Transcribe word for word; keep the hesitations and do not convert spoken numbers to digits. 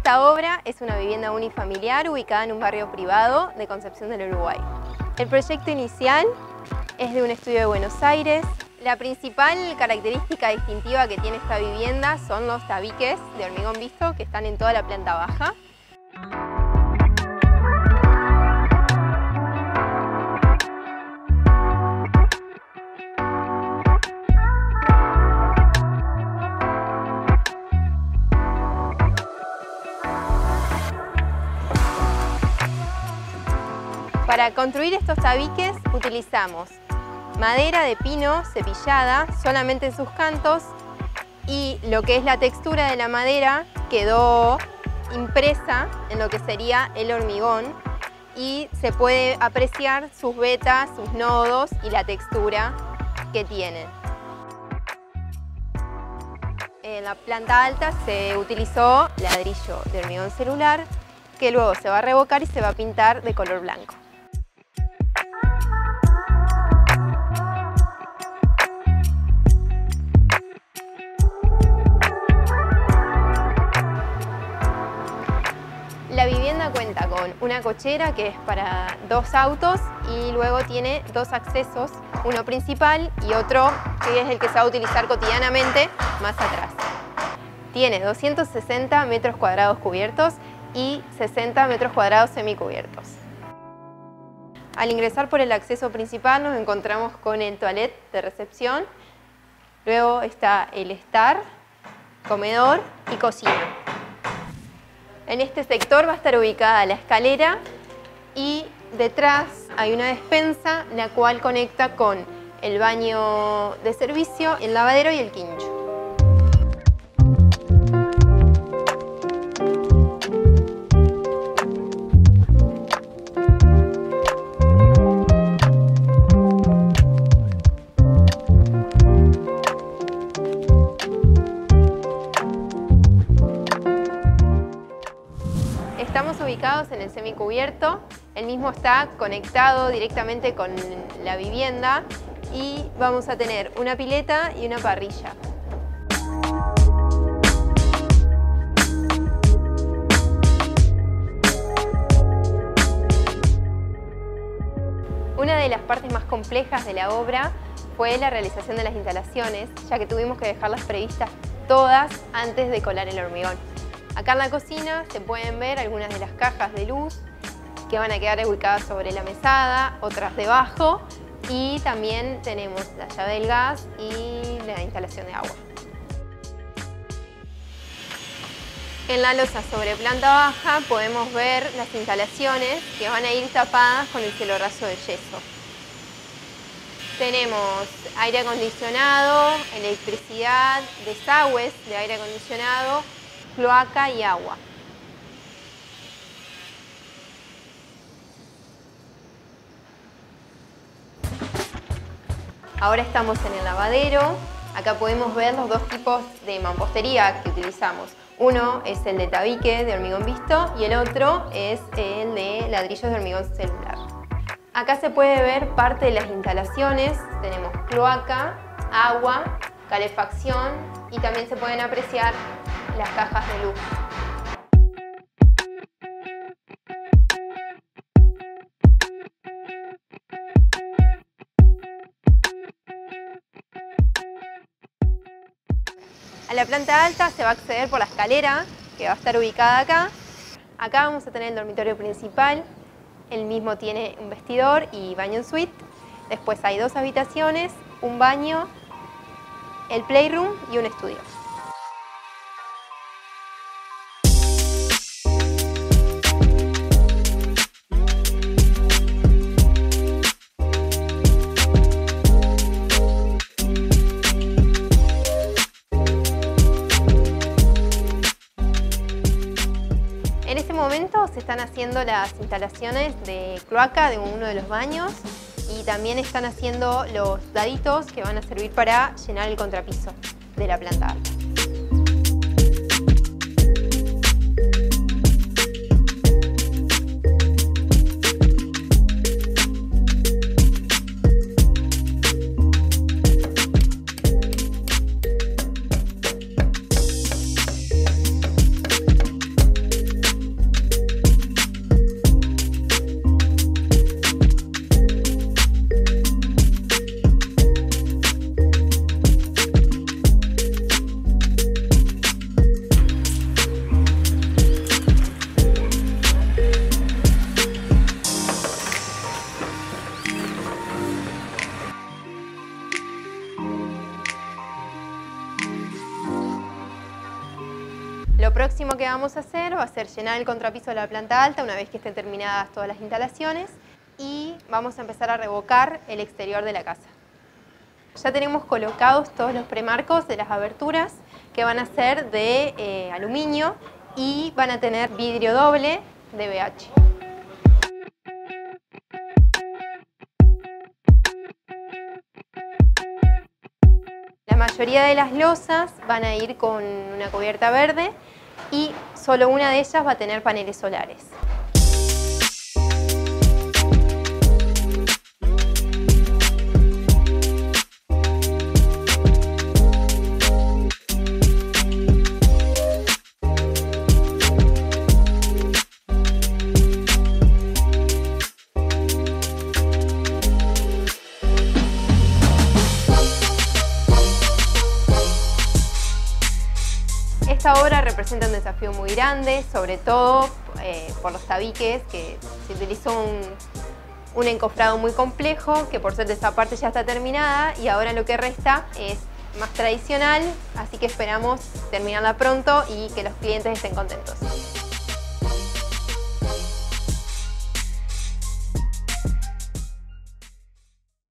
Esta obra es una vivienda unifamiliar ubicada en un barrio privado de Concepción del Uruguay. El proyecto inicial es de un estudio de Buenos Aires. La principal característica distintiva que tiene esta vivienda son los tabiques de hormigón visto que están en toda la planta baja. Para construir estos tabiques utilizamos madera de pino cepillada solamente en sus cantos y lo que es la textura de la madera quedó impresa en lo que sería el hormigón y se puede apreciar sus vetas, sus nodos y la textura que tienen. En la planta alta se utilizó ladrillo de hormigón celular que luego se va a revocar y se va a pintar de color blanco. La vivienda cuenta con una cochera que es para dos autos y luego tiene dos accesos, uno principal y otro que es el que se va a utilizar cotidianamente más atrás. Tiene doscientos sesenta metros cuadrados cubiertos y sesenta metros cuadrados semicubiertos. Al ingresar por el acceso principal nos encontramos con el toilet de recepción, luego está el estar, comedor y cocina. En este sector va a estar ubicada la escalera y detrás hay una despensa la cual conecta con el baño de servicio, el lavadero y el quincho. Estamos ubicados en el semicubierto, el mismo está conectado directamente con la vivienda y vamos a tener una pileta y una parrilla. Una de las partes más complejas de la obra fue la realización de las instalaciones, ya que tuvimos que dejarlas previstas todas antes de colar el hormigón. Acá en la cocina se pueden ver algunas de las cajas de luz que van a quedar ubicadas sobre la mesada, otras debajo y también tenemos la llave del gas y la instalación de agua. En la losa sobre planta baja podemos ver las instalaciones que van a ir tapadas con el cielo raso de yeso. Tenemos aire acondicionado, electricidad, desagües de aire acondicionado, cloaca y agua. Ahora estamos en el lavadero. Acá podemos ver los dos tipos de mampostería que utilizamos. Uno es el de tabique de hormigón visto y el otro es el de ladrillos de hormigón celular. Acá se puede ver parte de las instalaciones. Tenemos cloaca, agua, calefacción y también se pueden apreciar las cajas de luz. A la planta alta se va a acceder por la escalera que va a estar ubicada acá. Acá vamos a tener el dormitorio principal. El mismo tiene un vestidor y baño en suite. Después hay dos habitaciones, un baño, el playroom y un estudio. En este momento se están haciendo las instalaciones de cloaca de uno de los baños y también están haciendo los daditos que van a servir para llenar el contrapiso de la planta alta. Lo próximo que vamos a hacer va a ser llenar el contrapiso de la planta alta una vez que estén terminadas todas las instalaciones y vamos a empezar a revocar el exterior de la casa. Ya tenemos colocados todos los premarcos de las aberturas que van a ser de eh, aluminio y van a tener vidrio doble de B H. La mayoría de las losas van a ir con una cubierta verde y solo una de ellas va a tener paneles solares. Esta obra representa un desafío muy grande, sobre todo eh, por los tabiques, que se utilizó un, un encofrado muy complejo, que por suerte esa parte ya está terminada y ahora lo que resta es más tradicional, así que esperamos terminarla pronto y que los clientes estén contentos.